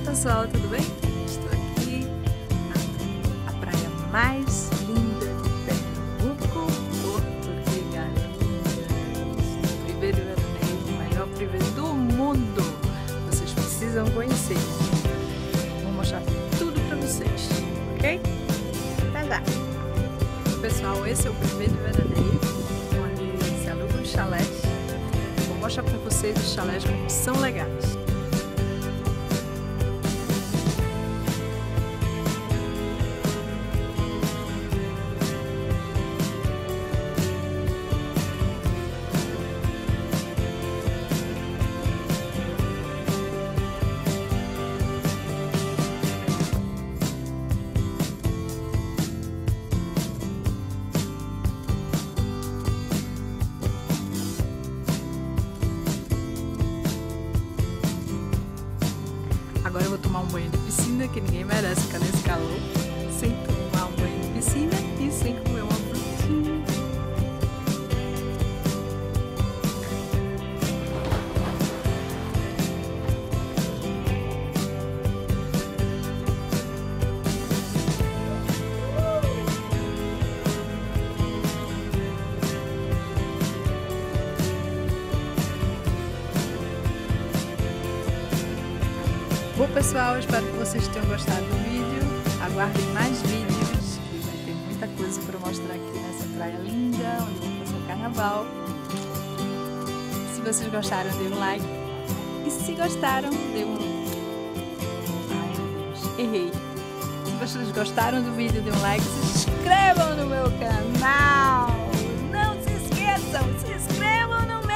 pessoal, tudo bem? Estou aqui na praia mais linda de Pernambuco, Porto de Galinhas, privê de Veraneio, o melhor privê do mundo. Vocês precisam conhecer. Vou mostrar tudo para vocês, ok? Até já! Pessoal, esse é o privê de Veraneio, onde se alugam os chalés. Vou mostrar para vocês os chalés como são legais. Agora eu vou tomar um banho de piscina, que ninguém merece ficar nesse calor sem tomar um banho de piscina e sem comer uma frutinha. Bom pessoal, espero que vocês tenham gostado do vídeo. Aguardem mais vídeos, que vai ter muita coisa para mostrar aqui nessa praia linda, onde vamos fazer o carnaval. Se vocês gostaram, dê um like. E se gostaram, dê um... Ai meu Deus, errei. Se vocês gostaram do vídeo, dê um like. Se inscrevam no meu canal. Não se esqueçam, se inscrevam no